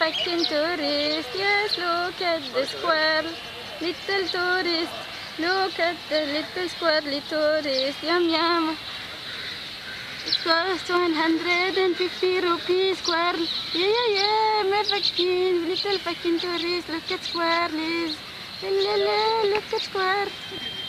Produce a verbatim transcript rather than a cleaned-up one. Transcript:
fucking tourist. Yes, look at the squirrel. Little tourist. Look at the little squirrely tourist. Yum yum. It costs one hundred fifty rupees, squirrel. Yeah, yeah, yeah, my fucking little fucking tourist. Look at squirrelies. La, la, la, look at squirrel.